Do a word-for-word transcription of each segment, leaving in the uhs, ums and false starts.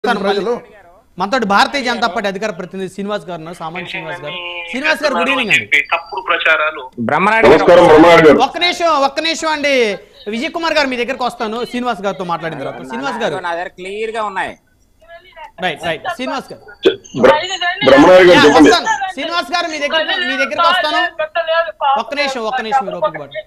ప్రజలు మనతో భారతీయ జనతా పార్టీ అధికార ప్రతినిధి శ్రీనివాస్ గారు సామాన్య శ్రీనివాస్ గారు శ్రీనివాస్ గారు గుడ్ ఈవినింగ్ అండి. తప్పుడు ప్రచారాలు ఒక్క నిమిషం ఒక్క నిమిషం అండి విజయ్ కుమార్ గారు మీ దగ్గరకు వస్తాను శ్రీనివాస్ గారితో మాట్లాడిన తర్వాత. శ్రీనివాస్ గారు నా దగ్గర క్లియర్ గా ఉన్నాయి. రైట్ రైట్ శ్రీనివాస్ గారు వస్తాను శ్రీనివాస్ గారు మీ దగ్గర మీ దగ్గరకు వస్తాను. ఒక్క నిమిషం ఒక్క నిమిషం మీరు ఓపిక పడండి.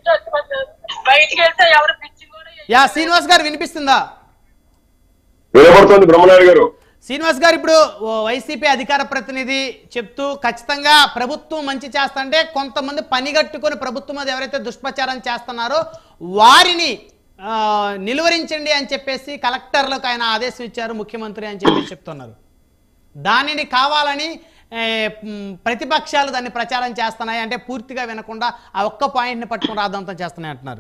యా శ్రీనివాస్ గారు వినిపిస్తుందా? వినపడుతుంది బ్రహ్మనాయుడు గారు. శ్రీనివాస్ గారు ఇప్పుడు వైసీపీ అధికార ప్రతినిధి చెప్తూ ఖచ్చితంగా ప్రభుత్వం మంచి చేస్తుంటే కొంతమంది పనిగట్టుకుని ప్రభుత్వం మీద ఎవరైతే దుష్ప్రచారం చేస్తున్నారో వారిని నిలువరించండి అని చెప్పేసి కలెక్టర్లకు ఆయన ఆదేశం ఇచ్చారు ముఖ్యమంత్రి అని చెప్పి చెప్తున్నారు. దానిని కావాలని ప్రతిపక్షాలు దాన్ని ప్రచారం చేస్తున్నాయి అంటే పూర్తిగా వినకుండా ఆ ఒక్క పాయింట్ని పట్టుకుని రాద్దాంతం చేస్తున్నాయి అంటున్నారు.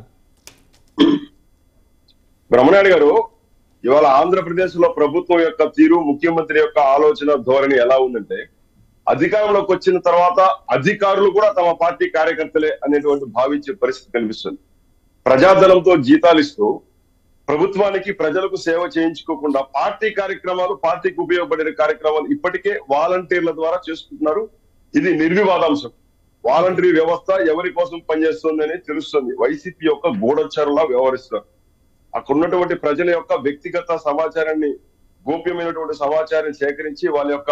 బ్రహ్మనాయుడు గారు, ఇవాళ ఆంధ్రప్రదేశ్ లో ప్రభుత్వం యొక్క తీరు, ముఖ్యమంత్రి యొక్క ఆలోచన ధోరణి ఎలా ఉందంటే అధికారంలోకి వచ్చిన తర్వాత అధికారులు కూడా తమ పార్టీ కార్యకర్తలే అనేటువంటి భావించే పరిస్థితి కనిపిస్తుంది. ప్రజాధనంతో జీతాలు ఇస్తూ ప్రభుత్వానికి ప్రజలకు సేవ చేయించుకోకుండా పార్టీ కార్యక్రమాలు, పార్టీకి ఉపయోగపడే కార్యక్రమాలు ఇప్పటికే వాలంటీర్ల ద్వారా చేసుకుంటున్నారు. ఇది నిర్వివాదాంశం. వాలంటీర్ వ్యవస్థ ఎవరి కోసం పనిచేస్తుందని తెలుస్తుంది. వైసీపీ యొక్క గూఢచారులా వ్యవహరిస్తున్నారు. అక్కడ ఉన్నటువంటి ప్రజల యొక్క వ్యక్తిగత సమాచారాన్ని, గోప్యమైనటువంటి సమాచారాన్ని సేకరించి వాళ్ళ యొక్క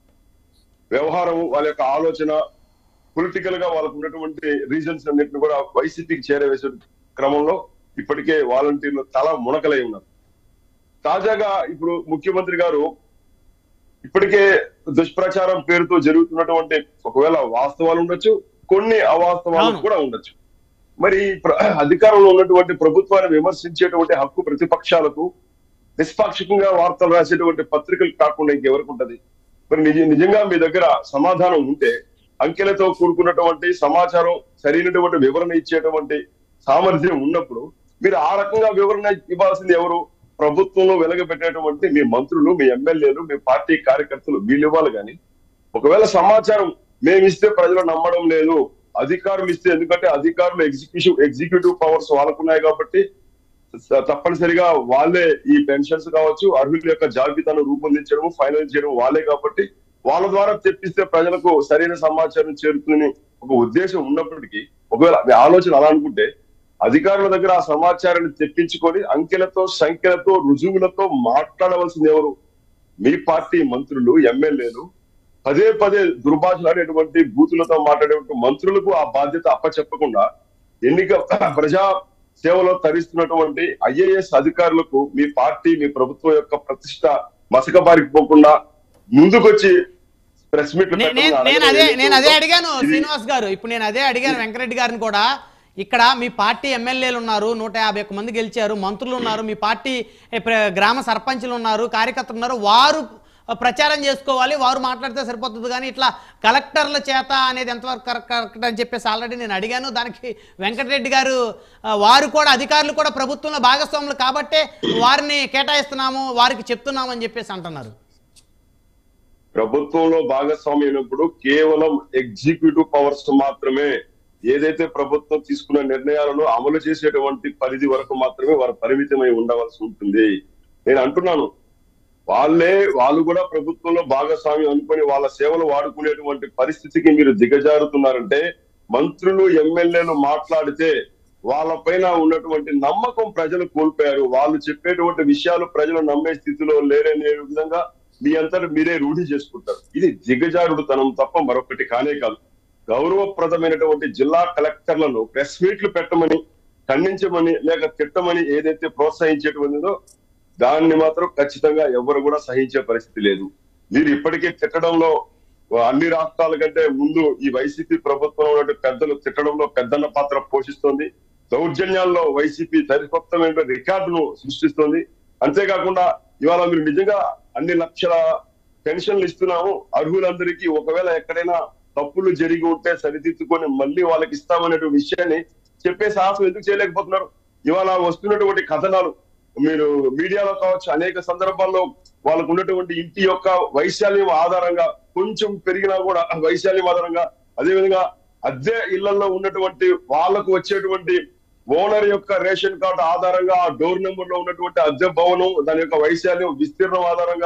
వ్యవహారం, వాళ్ళ యొక్క ఆలోచన, పొలిటికల్ గా వాళ్ళకు ఉన్నటువంటి రీజన్స్ అన్నింటిని కూడా వైసీపీకి చేరవేసే క్రమంలో ఇప్పటికే వాలంటీర్లు తల మునకలై ఉన్నారు. తాజాగా ఇప్పుడు ముఖ్యమంత్రి గారు ఇప్పటికే దుష్ప్రచారం పేరుతో జరుగుతున్నటువంటి ఒకవేళ వాస్తవాలు ఉండొచ్చు, కొన్ని అవాస్తవాలు కూడా ఉండొచ్చు. మరి అధికారంలో ఉన్నటువంటి ప్రభుత్వాన్ని విమర్శించేటువంటి హక్కు ప్రతిపక్షాలకు, నిష్పాక్షికంగా వార్తలు రాసేటువంటి పత్రికలు కాకుండా ఇంకెవరికి ఉంటది? మరి నిజ నిజంగా మీ దగ్గర సమాధానం ఉంటే, అంకెలతో కూడుకున్నటువంటి సమాచారం, సరైనటువంటి వివరణ ఇచ్చేటువంటి సామర్థ్యం ఉన్నప్పుడు మీరు ఆ రకంగా వివరణ ఇవ్వాల్సింది ఎవరు? ప్రభుత్వంలో వెలగబెట్టేటువంటి మీ మంత్రులు, మీ ఎమ్మెల్యేలు, మీ పార్టీ కార్యకర్తలు వీళ్ళు ఇవ్వాలి. కానీ ఒకవేళ సమాచారం మేమిస్తే ప్రజలు నమ్మడం లేదు, అధికారులు ఇస్తే, ఎందుకంటే అధికారులు ఎగ్జిక్యూటివ్ ఎగ్జిక్యూటివ్ పవర్స్ వాళ్ళకున్నాయి కాబట్టి తప్పనిసరిగా వాళ్ళే ఈ పెన్షన్స్ కావచ్చు, అర్హుల యొక్క జాబితాను రూపొందించడం, ఫైనల్ చేయడం వాళ్ళే కాబట్టి వాళ్ళ ద్వారా తెప్పిస్తే ప్రజలకు సరైన సమాచారం చేరుతుందని ఒక ఉద్దేశం ఉన్నప్పటికీ, ఒకవేళ ఆలోచన అలా అనుకుంటే అధికారుల దగ్గర ఆ సమాచారాన్ని తెప్పించుకొని అంకెలతో, సంఖ్యలతో, రుజువులతో మాట్లాడవలసింది ఎవరు? మీ పార్టీ మంత్రులు, ఎమ్మెల్యేలు. పదే పదే దుర్భాషలాడేటువంటి బూతులతో మాట్లాడేటువంటి మంత్రులకు ఆ బాధ్యత అప్పచెప్పకుండా ఎన్నిక ప్రజా సేవలో తరిస్తున్నటువంటి ఐఏఎస్ అధికారులకు మీ పార్టీ, మీ ప్రభుత్వం యొక్క ప్రతిష్ట మసకబారిపోకుండా ముందుకొచ్చి ప్రెస్ మీట్. నేను అదే నేను అదే అడిగాను శ్రీనివాస్ గారు. ఇప్పుడు నేను అదే అడిగాను వెంకరెడ్డి గారిని కూడా. ఇక్కడ మీ పార్టీ ఎమ్మెల్యేలు ఉన్నారు, నూట యాభై ఒక్క మంది గెలిచారు, మంత్రులు ఉన్నారు, మీ పార్టీ గ్రామ సర్పంచులు ఉన్నారు, కార్యకర్తలు ఉన్నారు. వారు ప్రచారం చేసుకోవాలి, వారు మాట్లాడితే సరిపోతుంది. కానీ ఇట్లా కలెక్టర్ల చేత అనేది ఎంతవరకు కరెక్ట్ అని చెప్పేసి ఆల్రెడీ నేను అడిగాను. దానికి వెంకటరెడ్డి గారు వారు కూడా అధికారులు కూడా ప్రభుత్వంలో భాగస్వాములు కాబట్టే వారిని కేటాయిస్తున్నాము, వారికి చెప్తున్నాము అని చెప్పేసి అంటున్నారు. ప్రభుత్వంలో భాగస్వామి అయినప్పుడు కేవలం ఎగ్జిక్యూటివ్ పవర్స్ మాత్రమే, ఏదైతే ప్రభుత్వం తీసుకున్న నిర్ణయాలను అమలు చేసేటువంటి పరిధి వరకు మాత్రమే వారు పరిమితమై ఉండవలసి ఉంటుంది. నేను అంటున్నాను, వాళ్ళే వాళ్ళు కూడా ప్రభుత్వంలో భాగస్వామ్యం అనుకుని వాళ్ళ సేవలు వాడుకునేటువంటి పరిస్థితికి మీరు దిగజారుతున్నారంటే, మంత్రులు, ఎమ్మెల్యేలు మాట్లాడితే వాళ్ళపైన ఉన్నటువంటి నమ్మకం ప్రజలు కోల్పోయారు. వాళ్ళు చెప్పేటువంటి విషయాలు ప్రజలు నమ్మే స్థితిలో లేరనే విధంగా మీ అంతటా మీరే రూఢి చేసుకుంటారు. ఇది దిగజారుడుతనం తప్ప మరొకటి కానే కాదు. గౌరవప్రదమైనటువంటి జిల్లా కలెక్టర్లను ప్రెస్ మీట్లు పెట్టమని, ఖండించమని, లేక తిట్టమని ఏదైతే ప్రోత్సహించేటువంటిదో దాన్ని మాత్రం ఖచ్చితంగా ఎవరు కూడా సహించే పరిస్థితి లేదు. మీరు ఇప్పటికే తిట్టడంలో అన్ని రాష్ట్రాల కంటే ముందు ఈ వైసీపీ ప్రభుత్వం ఉన్నటువంటి పెద్దలు తిట్టడంలో పెద్దన్న పాత్ర పోషిస్తోంది. దౌర్జన్యాల్లో వైసీపీ సరికొత్తమైన రికార్డును సృష్టిస్తోంది. అంతేకాకుండా ఇవాళ మీరు నిజంగా అన్ని లక్షల పెన్షన్లు ఇస్తున్నాము అర్హులందరికీ, ఒకవేళ ఎక్కడైనా తప్పులు జరిగి ఉంటే సరిదిద్దుకొని మళ్ళీ వాళ్ళకి ఇస్తామనే విషయాన్ని చెప్పే సాహసం ఎందుకు చేయలేకపోతున్నారు? ఇవాళ వస్తున్నటువంటి కథనాలు మీరు మీడియాలో కావచ్చు, అనేక సందర్భాల్లో వాళ్ళకు ఉన్నటువంటి ఇంటి యొక్క వైశాల్యం ఆధారంగా, కొంచెం పెరిగినా కూడా వైశాల్యం ఆధారంగా, అదేవిధంగా అద్దె ఇళ్లలో ఉన్నటువంటి వాళ్లకు వచ్చేటువంటి ఓనర్ యొక్క రేషన్ కార్డు ఆధారంగా ఆ డోర్ నెంబర్ లో ఉన్నటువంటి అద్దె భవనం దాని యొక్క వైశాల్యం విస్తీర్ణం ఆధారంగా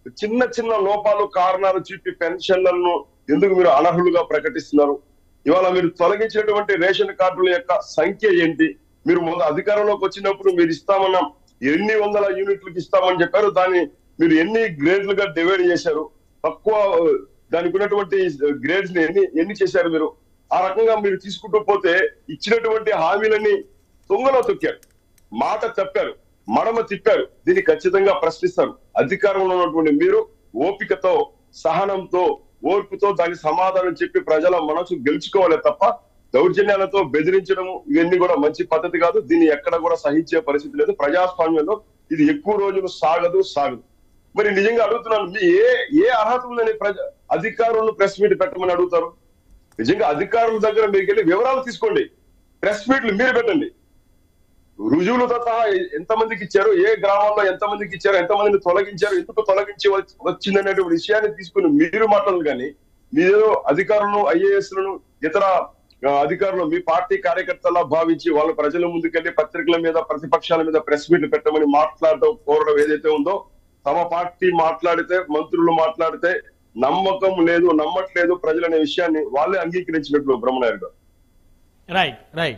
చిన్న చిన్న లోపాలు కారణాలు చూపి పెన్షన్లను ఎందుకు మీరు అనర్హులుగా ప్రకటిస్తున్నారు? ఇవాళ మీరు తొలగించినటువంటి రేషన్ కార్డుల యొక్క సంఖ్య ఏంటి? మీరు ముందు అధికారంలోకి వచ్చినప్పుడు మీరు ఇస్తామన్న ఎన్ని వందల యూనిట్లకు ఇస్తామని చెప్పారు, దాన్ని మీరు ఎన్ని గ్రేడ్లుగా డివైడ్ చేశారు? తక్కువ దానికి ఉన్నటువంటి గ్రేడ్స్ ని ఎన్ని ఎన్ని చేశారు మీరు? ఆ రకంగా మీరు తీసుకుంటూ పోతే ఇచ్చినటువంటి హామీలన్నీ తుంగలో తొక్కారు, మాట తప్పారు, మడమ తిప్పారు. దీన్ని ఖచ్చితంగా ప్రశ్నిస్తారు. అధికారంలో ఉన్నటువంటి మీరు ఓపికతో, సహనంతో, ఓర్పుతో దానికి సమాధానం చెప్పి ప్రజల మనసు గెలుచుకోవాలి తప్ప దౌర్జన్యాలతో బెదిరించడం ఇవన్నీ కూడా మంచి పద్ధతి కాదు. దీన్ని ఎక్కడ కూడా సహించే పరిస్థితి లేదు. ప్రజాస్వామ్యంలో ఇది ఎక్కువ రోజులు సాగదు సాగదు మరి నిజంగా అడుగుతున్నాను, మీ ఏ ఏ అర్హత ఉందని ప్రజ అధికారులను ప్రెస్ మీట్ పెట్టమని అడుగుతారు? నిజంగా అధికారుల దగ్గర మీకు వెళ్ళి వివరాలు తీసుకోండి, ప్రెస్ మీట్లు మీరు పెట్టండి. రుజువులతో సహా ఎంతమందికి ఇచ్చారు, ఏ గ్రామాల్లో ఎంతమందికి ఇచ్చారు, ఎంతమందిని తొలగించారు, ఎందుకు తొలగించి వచ్చిందనేటువంటి విషయాన్ని తీసుకుని మీరు మాట్లాడదు. కానీ మీరు అధికారులను, ఐఏఎస్లను, ఇతర అధికారులు మీ పార్టీ కార్యకర్తలా భావించి వాళ్ళ ప్రజల ముందుకెళ్లి పత్రికల మీద, ప్రతిపక్షాల మీద ప్రెస్ మీట్లు పెట్టమని మాట్లాడటం, కోరడం ఏదైతే ఉందో, తమ పార్టీ మాట్లాడితే, మంత్రులు మాట్లాడితే నమ్మకం లేదు, నమ్మట్లేదు ప్రజలు అనే విషయాన్ని వాళ్ళే అంగీకరించినట్లు బ్రహ్మనాయుడు గారు. రైట్ రైట్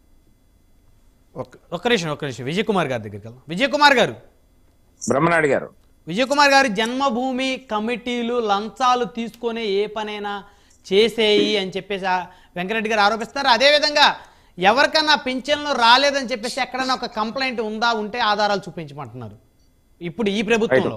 ఒక్క నిమిషం ఒక్క నిమిషం విజయ్ కుమార్ గారి దగ్గరికి వెళ్దాం. విజయ్ కుమార్ గారు, బ్రహ్మనాయుడు గారు విజయ్ కుమార్ గారు, జన్మభూమి కమిటీలు లంచాలు తీసుకునే ఏ పనైనా చేసేయి అని చెప్పేసి వెంకరెడ్డి గారు ఆరోపిస్తారు. అదేవిధంగా ఎవరికన్నా పింఛన్లు రాలేదని చెప్పేసి ఎక్కడన్నా ఒక కంప్లైంట్ ఉందా, ఉంటే ఆధారాలు చూపించమంటున్నారు ఇప్పుడు ఈ ప్రభుత్వంలో.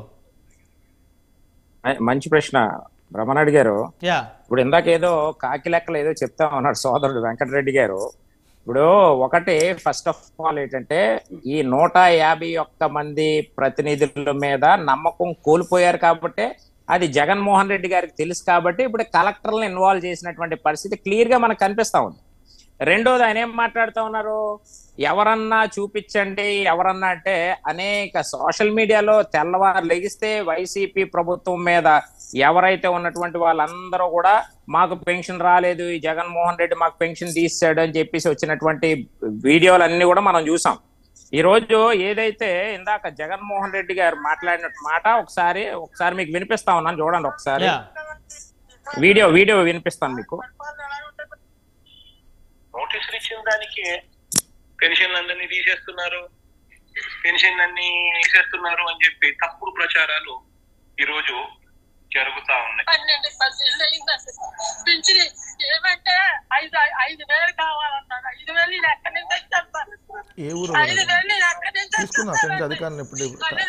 మంచి ప్రశ్న బ్రహ్మనాయుడు గారు. ఇప్పుడు ఇందాక ఏదో కాకి లెక్కలు ఏదో చెప్తా ఉన్నాడు సోదరుడు వెంకటరెడ్డి గారు. ఇప్పుడు ఒకటి ఫస్ట్ ఆఫ్ ఆల్ ఏంటంటే, ఈ నూట యాభై ఒక్క మంది ప్రతినిధుల మీద నమ్మకం కోల్పోయారు కాబట్టి, అది జగన్మోహన్ రెడ్డి గారికి తెలుసు కాబట్టి ఇప్పుడు కలెక్టర్లను ఇన్వాల్వ్ చేసినటువంటి పరిస్థితి క్లియర్ గా మనకు కనిపిస్తా ఉంది. రెండోది ఆయన ఏం మాట్లాడుతూ ఉన్నారు, ఎవరన్నా చూపించండి ఎవరన్నా అంటే, అనేక సోషల్ మీడియాలో తెల్లవారు లెగిస్తే వైసీపీ ప్రభుత్వం మీద ఎవరైతే ఉన్నటువంటి వాళ్ళందరూ కూడా మాకు పెన్షన్ రాలేదు, ఈ జగన్మోహన్ రెడ్డి మాకు పెన్షన్ తీసాడు అని చెప్పేసి వచ్చినటువంటి వీడియోలన్నీ కూడా మనం చూసాం. ఈ రోజు ఏదైతే ఇందాక జగన్మోహన్ రెడ్డి గారు మాట్లాడిన మాట ఒకసారి ఒకసారి మీకు వినిపిస్తా ఉన్నాను, చూడండి ఒకసారి వీడియో వీడియో వినిపిస్తాను మీకు. నోటీసులు ఇచ్చిన దానికి పెన్షన్లు అందరినీ తీసేస్తున్నారు, పెన్షన్ అన్ని తీసేస్తున్నారు అని చెప్పి తప్పుడు ప్రచారాలు ఈ రోజు జరుగుతా ఉన్నాయి. ఏమంటే ఐదు ఐదు వేలు కావాలన్నారు, ఐదు వేలు ఎక్కడి నుంచి వచ్చేస్తారు? ఏ ఊరు తీసుకున్నా అధికారులు ఎప్పుడు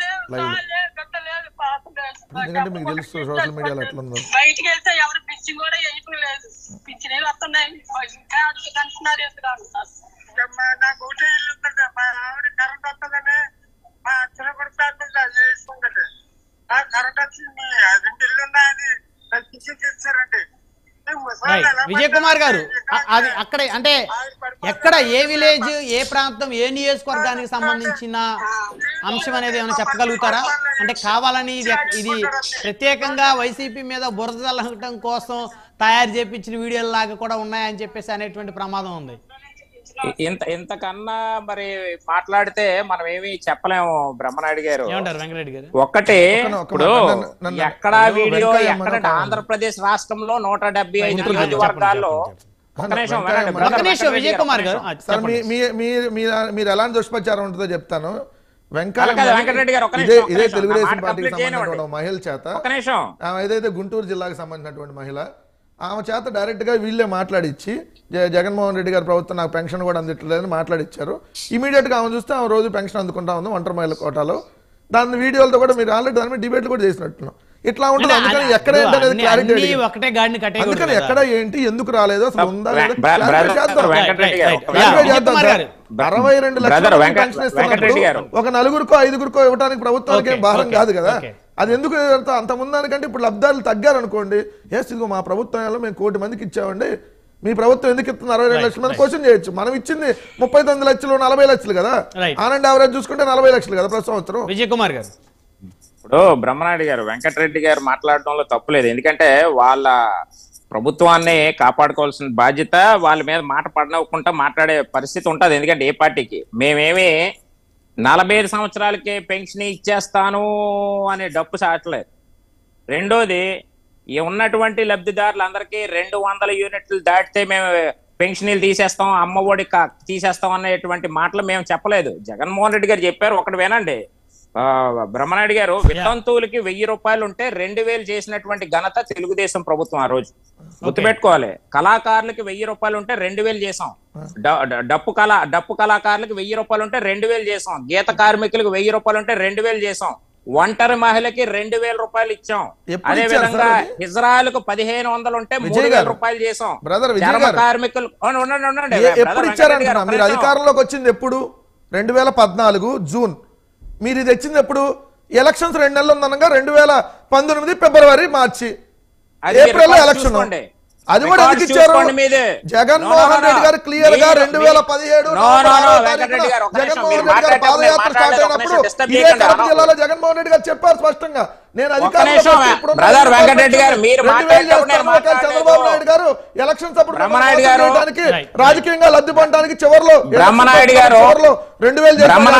ఎందుకంటే మీకు తెలుసు సోషల్ మీడియాలో ఎట్లా ఉందో. బయటికి వెళ్తే ఎవరు పిచ్చింగ్ కూడా వేయటం లేదు, పిచ్చినీళ్ళు వస్తున్నాయి, ఇంకా అంటున్నారు ఎందుకు అంటున్నారు. నాకు ఒకటే ఇల్లు ఉందండి, మా ఆవిడ కరెంట్ వస్తుందని మా చిన్నప్పుడు చేసుకుంటుంది, ఆ కరెంట్ వచ్చింది రెండు ఇల్లు ఉన్నాయని ఇచ్చారండి. విజయ్ కుమార్ గారు, అది అక్కడ అంటే ఎక్కడ ఏ విలేజ్, ఏ ప్రాంతం, ఏ నియోజకవర్గానికి సంబంధించిన అంశం అనేది ఏమైనా చెప్పగలుగుతారా? అంటే కావాలని ఇది ఇది ప్రత్యేకంగా వైసీపీ మీద బురద చల్లడం కోసం తయారు చేయించిన వీడియోల లాగా కూడా ఉన్నాయని చెప్పేసి అనేటువంటి ప్రమాదం ఉంది. ఇంత ఇంతకన్నా మరి మాట్లాడితే మనం ఏమి చెప్పలేము బ్రహ్మనాయుడు గారు. వెంకటరెడ్డి గారు ఒక్కటే, ఇప్పుడు ఎక్కడ వీడియో ఎక్కడ ఆంధ్రప్రదేశ్ రాష్ట్రంలో నూట డెబ్బై ఐదు నియోజకవర్గాల్లో విజయ్ కుమార్ గారు మీరు ఎలాంటి దుష్ప్రచారం ఉంటుందో చెప్తాను. వెంకటరెడ్డి గారు ఇదే తెలుగుదేశం పార్టీకి సంబంధించిన మహిళ చేత, ఏదైతే గుంటూరు జిల్లాకు సంబంధించినటువంటి మహిళ, ఆమె చేత డైరెక్ట్ గా వీళ్ళే మాట్లాడిచ్చి జగన్మోహన్ రెడ్డి గారి ప్రభుత్వం నాకు పెన్షన్ కూడా అందట్లేదని మాట్లాడిచ్చారు. ఇమీడియట్ గా ఆమె చూస్తే ఆమె రోజు పెన్షన్ అందుకుంటా ఉంది ఒంటరి మహిళ కోటాలో. దాని వీడియోలతో కూడా మీరు ఆల్రెడీ దాని మీద డిబేట్లు కూడా చేసినట్టున్నాం. ఇట్లా ఉంటుంది. అందుకని ఎక్కడ ఏంటి అనేది క్లారిటీ, అందుకని ఎక్కడ ఏంటి ఎందుకు రాలేదు అసలు ఉందా లేదా అరవై రెండు లక్షల పెన్షన్ ఇస్తున్నారు. ఒక నలుగురికో ఐదుగురికో ఇవ్వడానికి ప్రభుత్వానికి ఏం భారం కాదు కదా. అది ఎందుకు అంత ముందానికంటే ఇప్పుడు లబ్ధాలు తగ్గారు అనుకోండి, ఎస్ ఇదిగో మా ప్రభుత్వంలో మేము కోటి మందికి ఇచ్చామండి, మీ ప్రభుత్వం ఎందుకు ఇస్తుంది అరవై రెండు లక్షల మంది క్వశ్చన్ చేయొచ్చు. మనం ఇచ్చింది ముప్పై తొమ్మిది లక్షలు నలభై లక్షలు కదా, ఆనంద్ యావరేజ్ చూసుకుంటే నలభై లక్షలు కదా ప్రతి సంవత్సరం. విజయ్ కుమార్ గారు, ఇప్పుడు బ్రహ్మనాయుడు గారు వెంకటరెడ్డి గారు మాట్లాడడంలో తప్పులేదు, ఎందుకంటే వాళ్ళ ప్రభుత్వాన్ని కాపాడుకోవాల్సిన బాధ్యత వాళ్ళ మీద మాట పడనవ్వకుండా మాట్లాడే పరిస్థితి ఉంటుంది. ఎందుకంటే ఏ పార్టీకి మేమేమి నలభై ఐదు సంవత్సరాలకే పెన్షన్ ఇచ్చేస్తాను అనే డప్పు సాగట్లేదు. రెండోది ఈ ఉన్నటువంటి లబ్ధిదారులందరికీ రెండు వందల యూనిట్లు దాటితే మేము పెన్షన్లు తీసేస్తాం, అమ్మ ఒడి తీసేస్తాం అనేటువంటి మాటలు మేము చెప్పలేదు. జగన్మోహన్ రెడ్డి గారు చెప్పారు. ఒకటి వినండి, బ్రహ్మనాయుడు గారు వితంతువులకి వెయ్యి రూపాయలు ఉంటే రెండు వేలు చేసినటువంటి ఘనత తెలుగుదేశం ప్రభుత్వం ఆ రోజు గుర్తుపెట్టుకోవాలి. కళాకారులకి వెయ్యి రూపాయలు ఉంటే రెండు వేలు చేసాం, డప్పు కళా డప్పు కళాకారులకి వెయ్యి రూపాయలు ఉంటే రెండు వేలు చేసాం, గీత కార్మికులకు వెయ్యి రూపాయలు ఉంటే రెండు వేలు చేసాం, ఒంటరి మహిళకి రెండు వేల రూపాయలు ఇచ్చాం. అదే విధంగా ఇజ్రాయెల్ కు పదిహేను వందలు ఉంటే మూడు వేల రూపాయలు చేసాం. చర్మ కార్మికులు మీరు అధికారంలోకి వచ్చింది ఎప్పుడు? రెండు వేల పద్నాలుగు జూన్. మీరు ఇది వచ్చింది ఎప్పుడు? ఎలక్షన్స్ రెండు నెలలు ఉందనగా రెండు వేల పంతొమ్మిది ఫిబ్రవరి మార్చి ఏప్రిల్ ఎలక్షన్. అది కూడా ఎందుకు ఇచ్చారు? జగన్మోహన్ రెడ్డి గారు క్లియర్ గా రెండు వేల పదిహేడు జగన్మోహన్ రెడ్డి గారు పాదయాత్ర స్టార్ట్ అయినప్పుడు ఇదే కడప జిల్లాలో జగన్మోహన్ రెడ్డి గారు చెప్పారు స్పష్టంగా, నేను అధికారంలో చంద్రబాబు నాయుడు గారు ఎలక్షన్స్ అప్పుడు రాజకీయంగా లబ్ధి పొందడానికి చివరిలో చివరిలో రెండు వేలు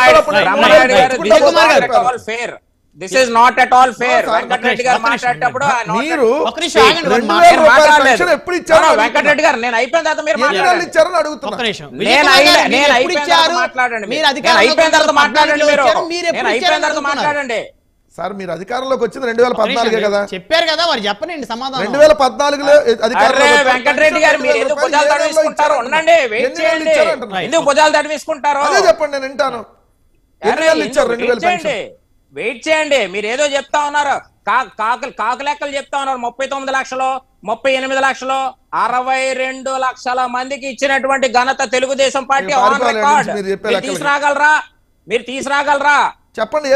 చేశారు. This is not at all fair. Venkatareddy గారు మాట్లాడేటప్పుడు మీరు ఎప్పుడు ఇచ్చారు? వెంకటరెడ్డి గారు నేను అయిపోయిన తర్వాత మీరు ఇచ్చారని అడుగుతున్నా. నేను నేను అయిపోయిన తర్వాత మాట్లాడండి, నేను అయిపోయిన తర్వాత మాట్లాడండి, మీరు నేను అయిపోయిన తర్వాత మాట్లాడండి. సార్ మీరు అధికారంలోకి వచ్చింది రెండు వేల పద్నాలుగే కదా చెప్పారు కదా, వారు చెప్పండి సమాధానం. రెండు వేల పద్నాలుగులో వెంకటరెడ్డి గారు మీరు ఎందుకు భుజాలు తడివేసుకుంటారు? ఉండండి, వెయిట్ చేయండి. ఎందుకు భుజాలు తడివేసుకుంటారు అదే చెప్పండి, నేను వింటాను. ఇచ్చారు రెండు వేల వెయిట్ చేయండి. మీరు ఏదో చెప్తా ఉన్నారు, కాకులు కాకు లెక్కలు చెప్తా ఉన్నారు. ముప్పై తొమ్మిది లక్షలు ముప్పై ఎనిమిది లక్షలు అరవై రెండు లక్షల మందికి ఇచ్చినటువంటి ఘనత తెలుగుదేశం పార్టీ ఆన్ రికార్డ్. మీరు తీసుకురాగలరా? మీరు తీసుకురాగలరా? చెప్పండి.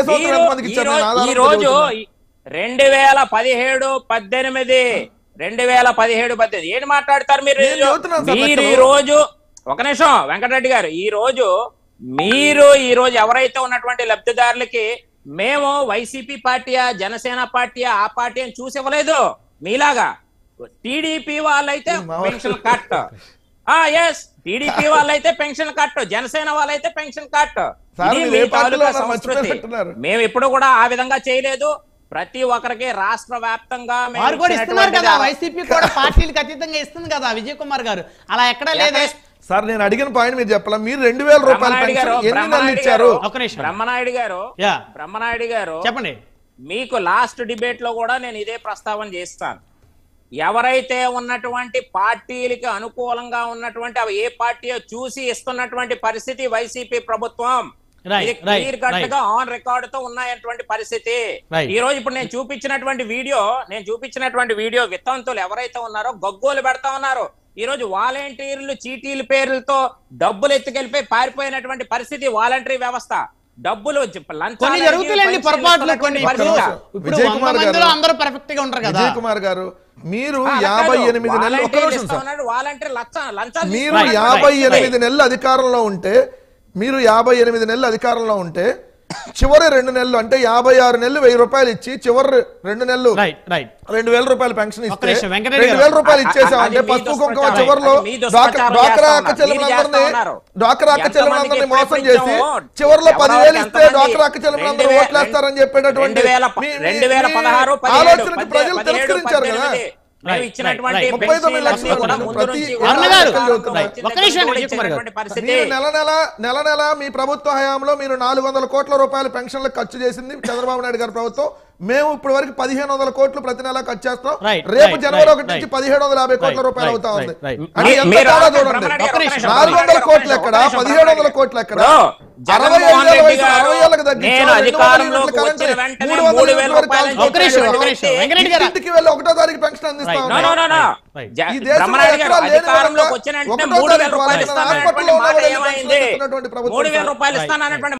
ఈ రోజు రెండు వేల పదిహేడు పద్దెనిమిది రెండు వేల పదిహేడు పద్దెనిమిది ఏంటి మాట్లాడతారు మీరు? మీరు ఈ రోజు ఒక నిమిషం వెంకటరెడ్డి గారు, ఈ రోజు మీరు ఈ రోజు ఎవరైతే ఉన్నటువంటి లబ్ధిదారులకి మేము వైసీపీ పార్టీయా జనసేన పార్టీయా ఆ పార్టీ అని చూసి ఇవ్వలేదు. మీలాగా టీడీపీ వాళ్ళైతే పెన్షన్ కట్, ఎస్ టీడీపీ వాళ్ళైతే పెన్షన్ కట్, జనసేన వాళ్ళైతే పెన్షన్ కట్. సంస్కృతి మేము ఎప్పుడు కూడా ఆ విధంగా చేయలేదు. ప్రతి ఒక్కరికి రాష్ట్ర వ్యాప్తంగా వైసీపీ కూడా పార్టీలకు అతీతంగా ఇస్తుంది కదా విజయ్ కుమార్ గారు, అలా ఎక్కడా లేదా? సార్ నేను అడిగిన పాయింట్ మీరు చెప్పాలా? మీరు రెండు వేల రూపాయలు ఇచ్చారు. బ్రహ్మనాయుడు గారు బ్రహ్మనాయుడు గారు చెప్పండి. మీకు లాస్ట్ డిబేట్ లో కూడా నేను ఇదే ప్రస్తావన చేస్తాను. ఎవరైతే ఉన్నటువంటి పార్టీలకి అనుకూలంగా ఉన్నటువంటి అవి ఏ పార్టీ చూసి ఇస్తున్నటువంటి పరిస్థితి వైసీపీ ప్రభుత్వం క్లియర్ కట్ గా ఆన్ రికార్డ్ తో ఉన్నటువంటి పరిస్థితి. ఈ రోజు ఇప్పుడు నేను చూపించినటువంటి వీడియో నేను చూపించినటువంటి వీడియో వితంతులు ఎవరైతే ఉన్నారో గగ్గోలు పెడతా ఉన్నారు. ఈ రోజు వాలంటీర్లు చీటీల పేర్లతో డబ్బులు ఎత్తుకెళ్ళిపోయి పారిపోయినటువంటి పరిస్థితి. వాలంటరీ వ్యవస్థ డబ్బులు జరుగుతాయండి పొరపాట్లు కొన్ని. అందరూ పర్ఫెక్ట్ గా ఉంటారు కదా. విజయ్ కుమార్ గారు మీరు యాభై ఎనిమిది నెలలు వాలంటీర్ లంచాలు మీరు యాభై ఎనిమిది నెలలు అధికారంలో ఉంటే మీరు యాభై ఎనిమిది నెలలు అధికారంలో ఉంటే చివరి రెండు నెలలు అంటే యాభై ఆరు నెలలు వెయ్యి రూపాయలు ఇచ్చి చివరి రెండు నెలలు రెండు వేల రూపాయలు పెన్షన్ ఇస్తే రెండు వేల రూపాయలు ఇచ్చేసాం అంటే పసుపు కుంకుమ చివరిలో డ్వాక్రా అక్క చెల్లెలందరినీ డ్వాక్రా అక్క చెల్లెలందరినీ మోసం చేసి చివరిలో పదివేలు ఇస్తే డ్వాక్రా అక్క చెల్లెలందరూ ఓట్లేస్తారని చెప్పేటటువంటి ఆలోచనకి ప్రజలు తిరస్కరించారు కదా. ముప్పై తొమ్మిది లక్షలు నెల నెల నెల నెల మీ ప్రభుత్వ హయాంలో మీరు నాలుగు వందల కోట్ల రూపాయలు పెన్షన్లకు ఖర్చు చేసింది చంద్రబాబు నాయుడు గారి ప్రభుత్వం. మేము ఇప్పటి వరకు పదిహేను వందల కోట్లు ప్రతి నెల ఖర్చు చేస్తాం. రేపు జనవరి ఒకటి నుంచి పదిహేడు వందల యాభై కోట్ల రూపాయలు అవుతా ఉంది. అంటే ఎంత తేడా చూడండి. నాలుగు వందల కోట్లు ఎక్కడ, పదిహేడు వందల కోట్లు ఎక్కడ? అరవై అరవై ఏళ్ళకి తగ్గించి ఇంటికి వెళ్ళి ఒకటో తారీఖు పెన్షన్ అందిస్తా ఉన్నాం. ఈ దేశంలో ఎక్కడా లేని హాస్పిటల్లో ఉన్నటువంటి ప్రభుత్వం